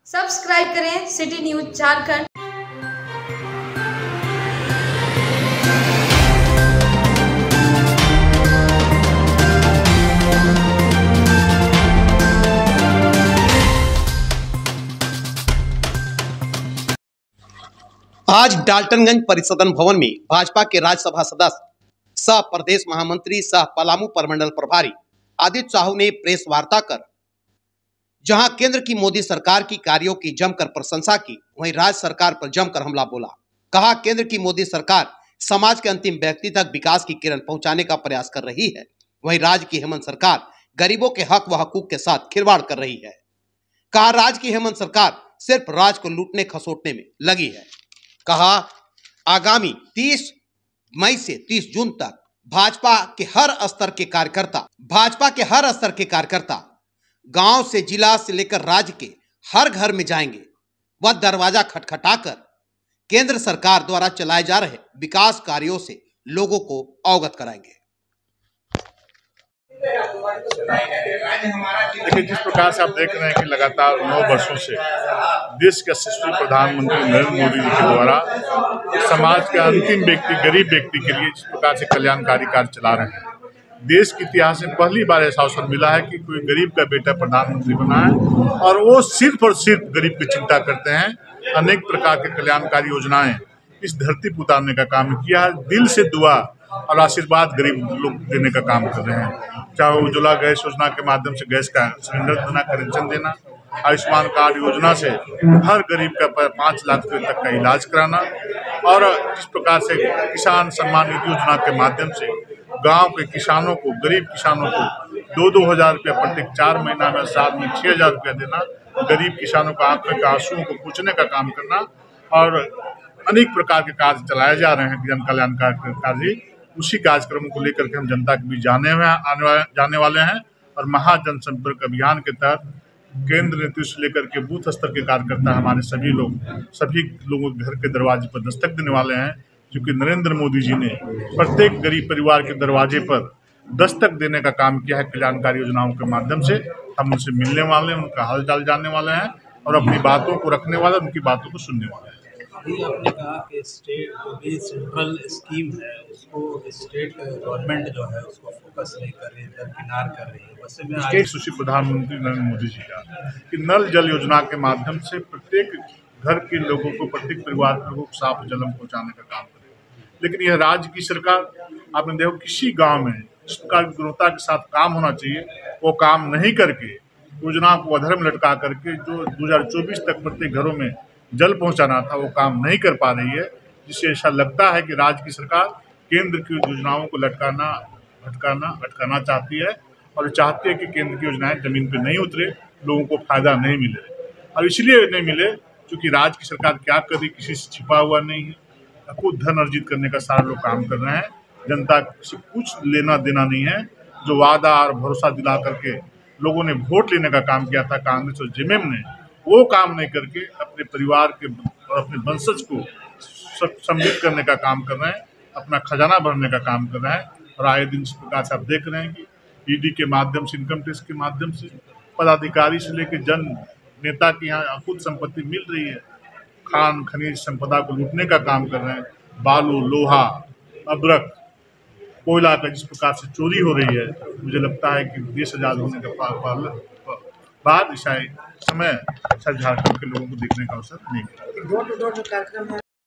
Subscribe करें city news Jharkhand. आज डाल्टनगंज परिसदन भवन में भाजपा के राज्यसभा सदस्य सह प्रदेश महामंत्री सह पलामू प्रमंडल प्रभारी आदित्य साहू ने प्रेस वार्ता कर जहां केंद्र की मोदी सरकार की कार्यों की जमकर प्रशंसा की, वहीं राज्य सरकार पर जमकर हमला बोला। कहा, केंद्र की मोदी सरकार समाज के अंतिम व्यक्ति तक विकास की किरण पहुंचाने का प्रयास कर रही है, वहीं राज्य की हेमंत सरकार गरीबों के हक व हकूक के साथ खिलवाड़ कर रही है। कहा, राज्य की हेमंत सरकार सिर्फ राज्य को लूटने खसोटने में लगी है। कहा, आगामी 30 मई से 30 जून तक भाजपा के हर स्तर के कार्यकर्ता गांव से जिला से लेकर राज्य के हर घर में जाएंगे। वह दरवाजा खटखटाकर केंद्र सरकार द्वारा चलाए जा रहे विकास कार्यों से लोगों को अवगत कराएंगे। देखिए, जिस प्रकार से आप देख रहे हैं कि लगातार 9 वर्षों से देश के यशस्वी प्रधानमंत्री नरेंद्र मोदी जी के द्वारा समाज के अंतिम व्यक्ति, गरीब व्यक्ति के लिए जिस प्रकार से कल्याणकारी कार्य चला रहे हैं, देश के इतिहास में पहली बार ऐसा अवसर मिला है कि कोई गरीब का बेटा प्रधानमंत्री बना है और वो सिर्फ और सिर्फ गरीब की चिंता करते हैं। अनेक प्रकार के कल्याणकारी योजनाएं इस धरती पर उतारने का काम किया है। दिल से दुआ और आशीर्वाद गरीब लोग देने का काम कर रहे हैं। चाहे उज्ज्वला गैस योजना के माध्यम से गैस का सिलेंडर देना, कनेक्शन देना, आयुष्मान कार्ड योजना से हर गरीब का 5 लाख रुपए तक का इलाज कराना, और जिस प्रकार से किसान सम्मान निधि योजना के माध्यम से गांव के किसानों को, गरीब किसानों को 2-2 हजार रुपया प्रत्येक 4 महीना में, साल में 6 हजार रुपया देना, गरीब किसानों का आंखों के आंसुओं को पूछने का काम करना, और अनेक प्रकार के कार्य चलाए जा रहे हैं जन कल्याणकारी कार्य। उसी कार्यक्रमों को लेकर के हम जनता के बीच जाने वाले हैं और महाजन संपर्क अभियान के तहत केंद्र नीति से लेकर के बूथ स्तर के कार्यकर्ता हमारे सभी लोगों के घर के दरवाजे पर दस्तक देने वाले हैं, क्योंकि नरेंद्र मोदी जी ने प्रत्येक गरीब परिवार के दरवाजे पर दस्तक देने का काम किया है। कल्याणकारी योजनाओं के माध्यम से हम उनसे मिलने वाले हैं, उनका हाल चाल जानने वाले हैं और अपनी बातों को रखने वाले, उनकी बातों को सुनने वाले हैं। अभी आपने कहा कि स्टेट जो भी सेंट्रल स्कीम है उसको स्टेट गवर्नमेंट जो है उसको फोकस नहीं कर रही है, दरकिनार कर रही है। वैसे में स्टेट सुशील प्रधानमंत्री नरेंद्र मोदी जी का कि नल जल योजना के माध्यम से प्रत्येक घर के लोगों को, प्रत्येक परिवार के लोगों को साफ जल पहुँचाने का काम करेगा। लेकिन यह राज्य की सरकार, आपने देखो किसी गाँव में जिस प्रकार की गुणवत्ता के साथ काम होना चाहिए वो काम नहीं करके योजना को अधर में लटका करके जो 2024 तक प्रत्येक घरों में जल पहुंचाना था वो काम नहीं कर पा रही है, जिससे ऐसा लगता है कि राज्य की सरकार केंद्र की योजनाओं को अटकाना चाहती है और चाहती है कि केंद्र की योजनाएं जमीन पे नहीं उतरे, लोगों को फायदा नहीं मिले। और इसलिए नहीं मिले क्योंकि राज्य की सरकार क्या कर रही, किसी से छिपा हुआ नहीं है, खुद धन अर्जित करने का सारा लोग काम कर रहे हैं। जनता से कुछ लेना देना नहीं है। जो वादा और भरोसा दिला करके लोगों ने वोट लेने का काम किया था कांग्रेस और जेएमएम ने, वो काम नहीं करके अपने परिवार के और अपने वंशज को समृद्ध करने का काम कर रहे हैं, अपना खजाना भरने का काम कर रहे हैं। और आए दिन इस प्रकार से आप देख रहे हैं कि ईडी के माध्यम से, इनकम टैक्स के माध्यम से पदाधिकारी से लेकर जन नेता की यहाँ खुद संपत्ति मिल रही है, खान खनिज संपदा को लूटने का काम कर रहे हैं। बालू, लोहा, अदरक, कोयला का जिस प्रकार से चोरी हो रही है, मुझे लगता है कि देश आजाद होने के बाद शायद समय झारखंड के लोगों को देखने का अवसर नहीं मिला।